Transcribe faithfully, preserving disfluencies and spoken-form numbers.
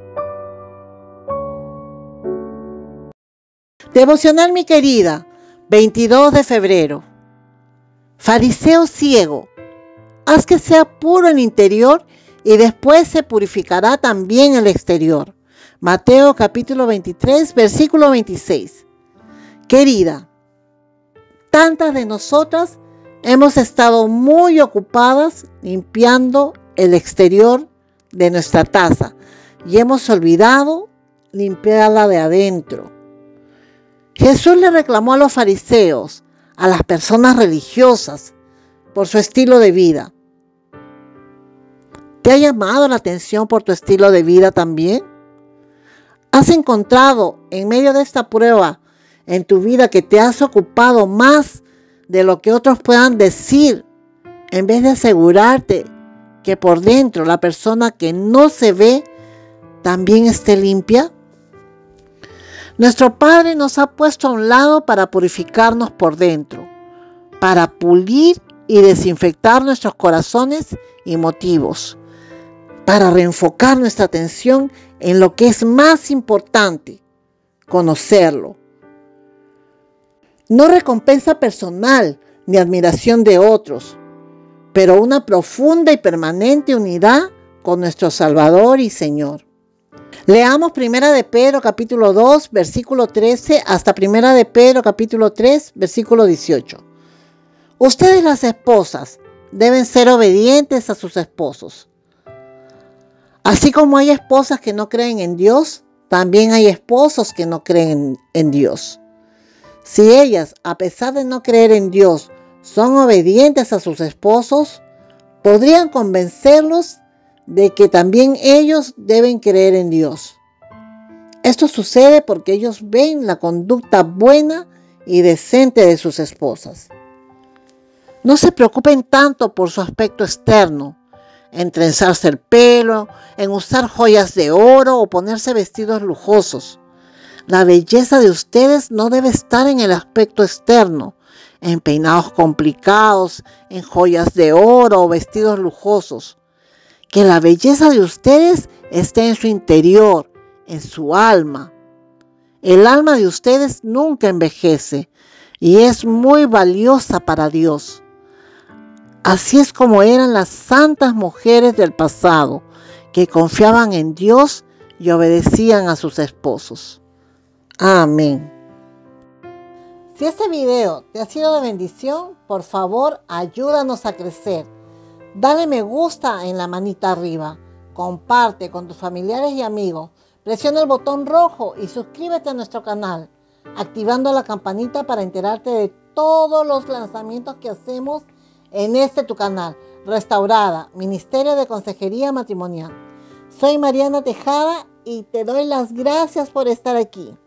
Devocional, mi querida, veintidós de febrero. Fariseo ciego, haz que sea puro el interior y después se purificará también el exterior. Mateo capítulo veintitrés, versículo veintiséis. Querida, tantas de nosotras hemos estado muy ocupadas limpiando el exterior de nuestra taza y hemos olvidado limpiarla de adentro. Jesús le reclamó a los fariseos, a las personas religiosas, por su estilo de vida. ¿Te ha llamado la atención por tu estilo de vida también? ¿Has encontrado en medio de esta prueba en tu vida que te has ocupado más de lo que otros puedan decir, en vez de asegurarte que por dentro la persona que no se ve también esté limpia? Nuestro Padre nos ha puesto a un lado para purificarnos por dentro, para pulir y desinfectar nuestros corazones y motivos, para reenfocar nuestra atención en lo que es más importante, conocerlo. No recompensa personal ni admiración de otros, pero una profunda y permanente unidad con nuestro Salvador y Señor. Leamos Primera de Pedro capítulo dos, versículo trece hasta Primera de Pedro capítulo tres, versículo dieciocho. Ustedes, las esposas, deben ser obedientes a sus esposos. Así como hay esposas que no creen en Dios, también hay esposos que no creen en Dios. Si ellas, a pesar de no creer en Dios, son obedientes a sus esposos, podrían convencerlos de que también ellos deben creer en Dios. Esto sucede porque ellos ven la conducta buena y decente de sus esposas. No se preocupen tanto por su aspecto externo, en trenzarse el pelo, en usar joyas de oro o ponerse vestidos lujosos. La belleza de ustedes no debe estar en el aspecto externo, en peinados complicados, en joyas de oro o vestidos lujosos. Que la belleza de ustedes esté en su interior, en su alma. El alma de ustedes nunca envejece y es muy valiosa para Dios. Así es como eran las santas mujeres del pasado, que confiaban en Dios y obedecían a sus esposos. Amén. Si este video te ha sido de bendición, por favor, ayúdanos a crecer. Dale me gusta en la manita arriba, comparte con tus familiares y amigos, presiona el botón rojo y suscríbete a nuestro canal, activando la campanita para enterarte de todos los lanzamientos que hacemos en este tu canal, Restaurada, Ministerio de Consejería Matrimonial. Soy Mariana Tejada y te doy las gracias por estar aquí.